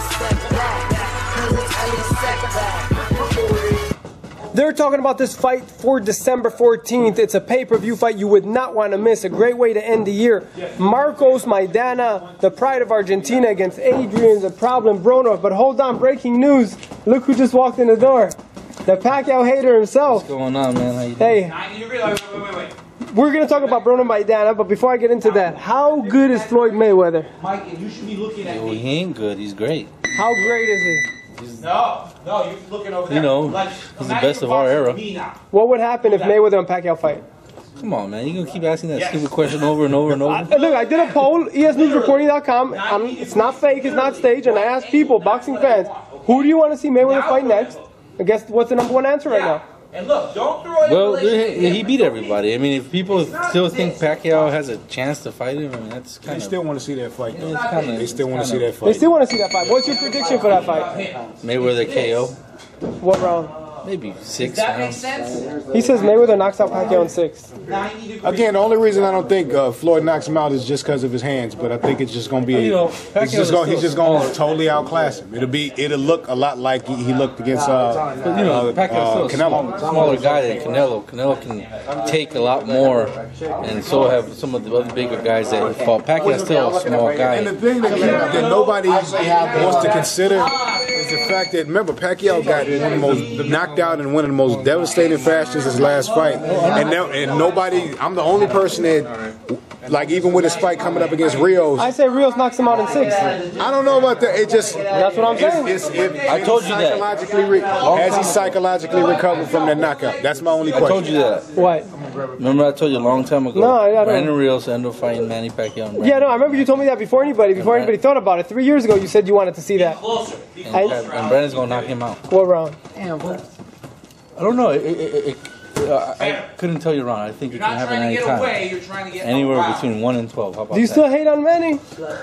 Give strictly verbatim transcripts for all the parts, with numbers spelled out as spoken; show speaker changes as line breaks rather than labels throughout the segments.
They're talking about this fight for December fourteenth. It's a pay-per-view fight you would not want to miss. A great way to end the year. Marcos Maidana, the pride of Argentina, against Adrian, the problem Broner. But hold on, breaking news. Look who just walked in the door. The Pacquiao hater himself.
What's going on, man? How you doing?
Hey.
Wait, wait, wait, wait.
We're going to talk about Broner Maidana, but before I get into that, how good is Floyd Mayweather?
Mike, and you should be looking at
Well,
me.
he ain't good. He's great.
How great is he?
No, no, you're looking over there.
You know,
like,
he's the best of our era.
What would happen if Mayweather and Pacquiao fight?
Come on, man. You gonna keep asking that yes. stupid question over and over and over?
I, look, I did a poll, E S News Reporting dot com. I'm, it's not fake, it's not staged, and I asked people, boxing fans, who do you want to see Mayweather fight next? I guess what's the number one answer right now?
And look, don't throw it.
Well, he, he beat everybody. I mean, if people still think Pacquiao has a chance to fight him, I mean, that's kind
They
of...
still want to see that fight.
Yeah, it's kinda,
they still want to see
kinda,
that fight.
They still want to see that fight. What's your prediction for that fight?
Mayweather K O.
What round?
Maybe six
That
rounds.
makes sense.
He says Mayweather knocks out Pacquiao in six.
Again, the only reason I don't think uh, Floyd knocks him out is just because of his hands, but I think it's just going to be.
You know,
it's just gonna, he's just going to totally outclass him. It'll be. It'll look a lot like he, he looked against. Uh,
But you know,
uh,
Pacquiao's still a
Canelo.
small, smaller guy than Canelo. Canelo can take a lot more, and so have some of the other bigger guys that he fought. Pacquiao's still a small guy.
And the thing that, that nobody wants to consider is the fact that, remember, Pacquiao got one of the most knocked out in one of the most devastating fashions his last fight, and now, and nobody. I'm the only person that, like, even with his fight coming up against Rios,
I say Rios knocks him out in six.
I don't know about that. It just
That's what I'm saying.
It's, it's, it,
I told you that.
psychologically re- has he psychologically recovered from that knockout? That's my only
I
question.
told you that.
What?
Remember I told you a long time ago?
No, I don't.
Brandon Rios ended up fighting Manny Pacquiao. And
Yeah, no, I remember you told me that before anybody, before anybody thought about it. Three years ago, you said you wanted to see that.
and, and, and Brandon's gonna knock him out.
What round?
I don't know. It, it, it, uh, I couldn't tell you wrong. I think it
You're
can
not
happen
trying to get
anytime.
away. You're trying to get
Anywhere
around.
between one and twelve. How about
Do you
that?
still hate on Manny?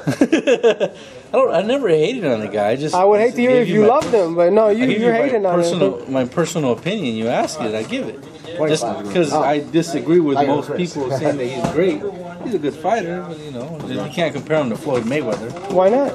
I don't. I never hated on the guy. I just.
I would hate to hear
gave
if you
my
loved
pers-
him, but no,
I
you,
give
you're
you my
hating on
personal,
him.
my personal opinion. You ask it, I give it. Just because I disagree with most people saying that he's great. He's a good fighter, but you know, you can't compare him to Floyd Mayweather.
Why not?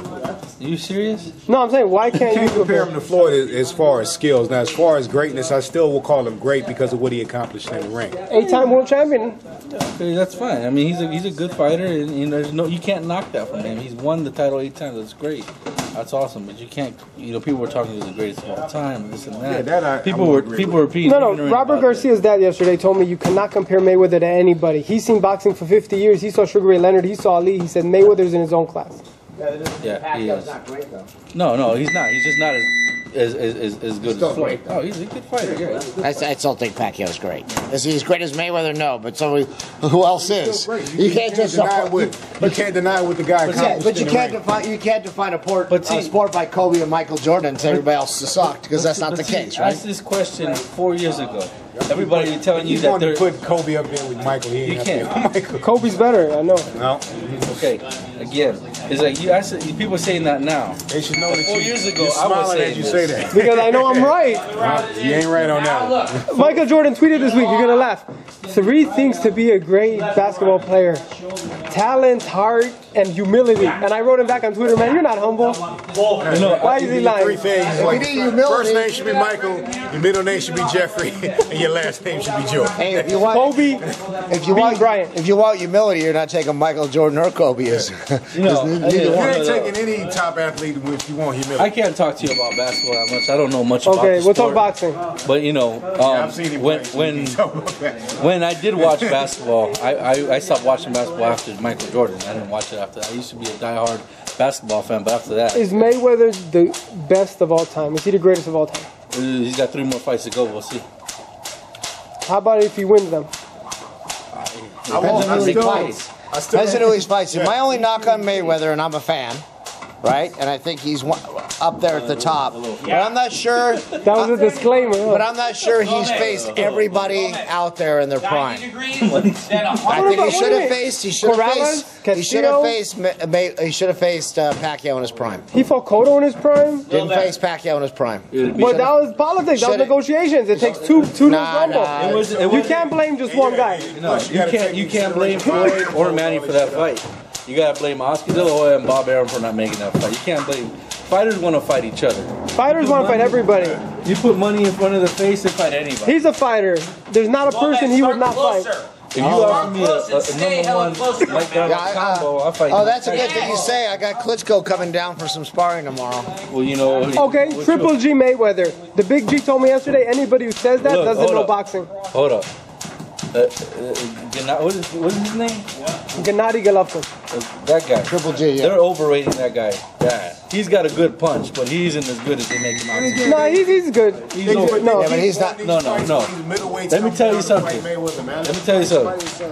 Are you serious?
No, I'm saying, why can't
You
you
can't compare him to Floyd as, as far as skills. Now, as far as greatness, I still will call him great because of what he accomplished in the ring.
Eight-time world champion.
Okay, that's fine. I mean, he's a he's a good fighter, and, and there's no you can't knock that from him. He's won the title eight times. That's great. That's awesome. But you can't. You know, people were talking he's the greatest of all time. This and that.
Yeah, that I-
people
I
were
would agree
people
with.
were repeating.
No, no,
ignorant
Robert
about
Garcia's dad yesterday told me you cannot compare Mayweather to anybody. He's seen boxing for fifty years. He saw Sugar Ray Leonard. He saw Ali. He said Mayweather's in his own class.
that. Yeah, he is. No, no, he's not. He's just not as as as, as, as good as Floyd. Oh, he's a good fighter. Yeah.
I, I still think Pacquiao's great. Is he as great as Mayweather? No, but somebody who else is? You can't just
deny what you can't deny what the guy
But,
accomplished.
yeah, but you
in the
can't
ring.
define you can't define a, port,
But see-
a sport by Kobe and Michael Jordan and say everybody else sucked because that's not
But
the
see,
case,
I
right?
asked this question four years ago. Everybody telling you
He's
that
going to
they're
put Kobe up there with Michael. He ain't
You
up
can't.
there with Michael.
Kobe's better, I know.
No,
okay. Again, it's like you. I said, people saying that now.
they should know that
Four
you,
years ago,
you're
I was
smiling
saying
as you
this.
say that.
Because I know I'm right.
You ain't right on that one.
Michael Jordan tweeted this week, you're going to laugh. Three things to be a great basketball player. Talent, heart, and humility. And I wrote him back on Twitter, man, you're not humble.
You know,
Why is he lying?
Three things.
we
Like,
need humility-
first name should be Michael, your middle name should be Jeffrey, and your last name should be Joe.
Hey, if you want,
Kobe,
if you
beat
want,
Bryant.
if you want humility, you're not taking Michael Jordan or Kobe. As,
You know,
neither-
I-
neither
You
one.
ain't taking any top athlete if you want humility.
I can't talk to you about basketball that much. I don't know much about
Okay,
the
we'll talk
sport.
boxing.
But you know, um,
I've seen him
when
play.
when
Talk about that.
when I did watch basketball, I, I I stopped watching basketball after Michael Jordan. I didn't watch it after that. I used to be a diehard basketball fan, but after that,
Is Mayweather the best of all time? Is he the greatest of all time?
he's got three more fights to go. We'll see.
How about if he wins them?
I won't. I
Big
still,
fights.
I still
Depends on
don't
who he fights.
Yeah.
My only knock on Mayweather, and I'm a fan, right? And I think he's one, up there at the top. But I'm not sure.
That was a disclaimer. huh?
But I'm not sure he's faced everybody out there in their prime.
ninety degrees, then a
I
hundred.
think he
What
should
do you
have
mean?
faced. He should have
Corrales?
faced. He should have
Castillo?
faced. Ma- Ma- He should have faced uh, Pacquiao in his prime.
He fought Cotto in his prime?
Didn't face Pacquiao in his prime.
But that was politics. That was
Should've-
negotiations. It takes two two to
Nah,
rumble.
nah.
It was- it
You
was-
can't blame just one guy.
No, you can't you can't blame Floyd or Manny for that fight. You gotta blame Oscar De La Hoya and Bob Arum for not making that fight. You can't blame. Fighters want to fight each other.
Fighters want to fight everybody.
You put money in front of the face and fight anybody.
He's a fighter. There's not a person he would not fight.
If you offer me a, a, a number one Mike Down
Yeah, I-
combo, I'll fight.
Oh,
you.
that's a good thing you say. I got Klitschko coming down for some sparring tomorrow.
Well, you know.
Okay,
what's
Triple
your-
G Mayweather. The Big G told me yesterday, anybody who says that
Look,
doesn't
hold
know
up.
boxing.
Hold up. Uh, uh, Gennady- what is what is his name?
Gennady Golovkin.
Uh, that guy.
Triple G, yeah.
They're overrating that guy. Yeah. He's got a good punch, but he isn't as good as they make him out to be.
No, he's, he's good.
He's no,
no.
Yeah, but he's not.
No, no, no. Let me tell you something. Let me tell you something.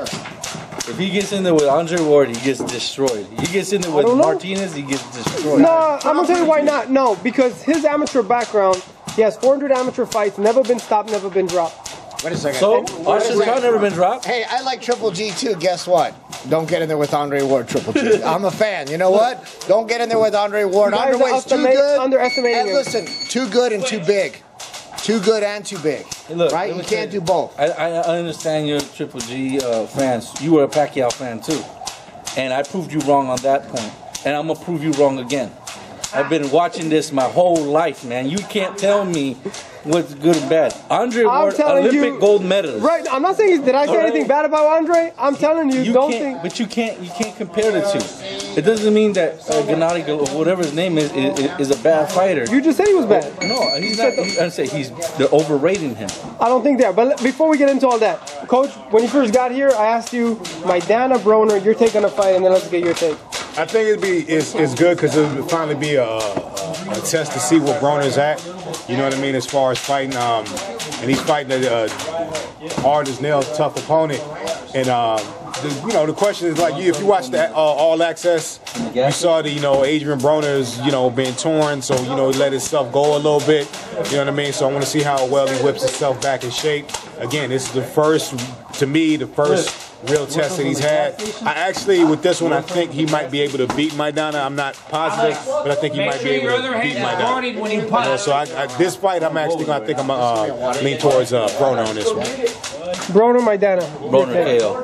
If he gets in there with Andre Ward, he gets destroyed. He gets in there with
don't know.
Martinez, he gets destroyed.
No, I'm gonna tell you why not. No, because his amateur background, he has four hundred amateur fights, never been stopped, never been dropped.
Wait a second.
So, Austin's car never been dropped.
Hey, I like Triple G too. Guess what? Don't get in there with Andre Ward, Triple G. I'm a fan. You know what? Don't get in there with Andre Ward.
You guys
Andre
are
Ward's too
underestimate-
good.
underestimating
And
him.
listen, too good and too big. Too good and too big.
Hey, look,
right?
let me
You
tell
can't do both.
I, I I understand you're a Triple G uh, fans. You were a Pacquiao fan too, and I proved you wrong on that point, and I'm gonna prove you wrong again. I've been watching this my whole life, man. You can't tell me what's good and bad. Andre
I'm
Ward,
telling
Olympic
you-
gold medalist.
Right, I'm not saying, did I say
All right.
anything bad about Andre? I'm telling you,
You
don't
can't,
think.
but you can't you can't compare the two. It doesn't mean that uh, Gennady, Gol- whatever his name is, is, is a bad fighter.
You just said he was bad.
No, he's not. He, I say he's they're overrating him.
I don't think that. But let- before we get into all that, Coach, when you first got here, I asked you, Maidana, Broner, your take on the fight, and then let's get your take.
I think it'd be it's, it's good because it'll finally be a, a, a test to see where Broner's at. You know what I mean, as far as fighting, um, and he's fighting a uh, hard as nails, tough opponent. And um, the, you know, the question is like, you if you watch the uh, All Access, you saw the you know Adrian Broner's you know being torn, so you know he let himself go a little bit. You know what I mean? So I want to see how well he whips himself back in shape. Again, this is the first, to me, the first real test that he's had. I actually, with this one, I think he might be able to beat Maidana. I'm not positive, but I think he might be able to beat Maidana. You know, so I, I, this fight, I'm actually going to think I'm going to uh, lean towards uh, Broner on this one.
Broner, Maidana.
Broner K O.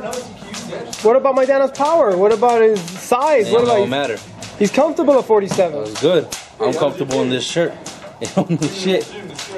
What about Maidana's power? What about his size?
It
What
don't
about
matter.
he's comfortable at forty-seven.
It's good. I'm comfortable in this shirt. It don't mean shit.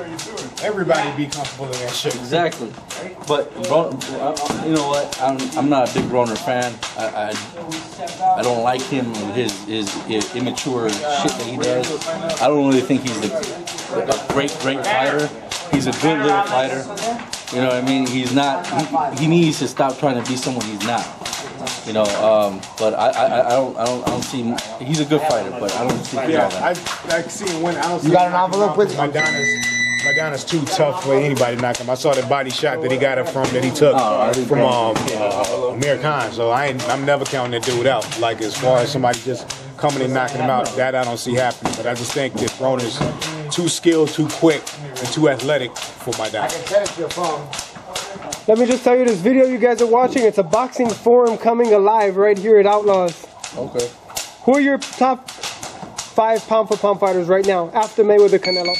Everybody be comfortable in that shit.
Exactly. But Bron- uh, you know what? I'm I'm not a big Broner fan. I I, I don't like him and his, his his immature shit that he does. I don't really think he's a, a great great fighter. He's a good little fighter. You know what I mean? He's not. He, he needs to stop trying to be someone he's not. You know, um, but I, I, I don't, I don't, I don't see him. He's a good fighter, but I don't see him all
Yeah,
that.
I, I see him win. I don't see
You got
him
an envelope with you?
Maidana's, Maidana's too tough for anybody to knock him. I saw the body shot that he got it from, that he took
Oh, I didn't
from
know.
um, uh, Amir Khan. So I ain't, I'm never counting that dude out. Like as far as somebody just coming and knocking him out, that I don't see happening. But I just think that Broner's too skilled, too quick, and too athletic for Maidana.
Send it to your phone.
Let me just tell you, this video you guys are watching, it's a boxing forum coming alive right here at Outlaws.
Okay.
Who are your top five pound for pound fighters right now after Mayweather Canelo?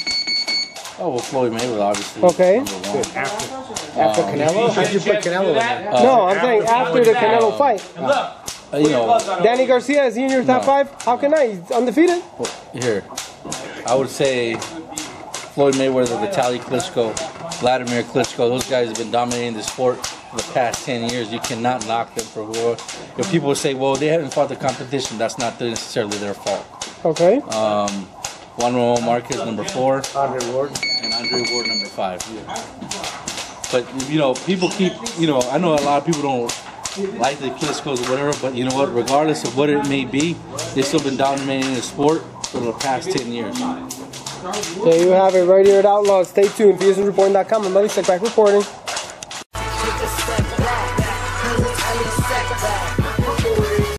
Oh well, Floyd Mayweather obviously.
Okay.
Number one.
After Canelo? How'd you put Canelo in there?
No, I'm saying after the Canelo fight.
Uh, you know,
Danny Garcia, is he in your top
No.
five? How can I? He's undefeated.
here, I would say Floyd Mayweather, Vitaly Klitschko, Vladimir Klitschko. Those guys have been dominating the sport for the past ten years. You cannot knock them for who. If people say, "Well, they haven't fought the competition," that's not necessarily their fault.
Okay.
Um, Juan Ramon Marquez, number four,
Andre Ward.
and Andre Ward, number five. But you know, people keep. You know, I know a lot of people don't like the Klitschkos or whatever, but you know what? Regardless of what it may be, they've still been dominating the sport for the past ten years.
There you have it right here at Outlaws. Stay tuned. E S News Reporting dot com. I'm Melly, back reporting.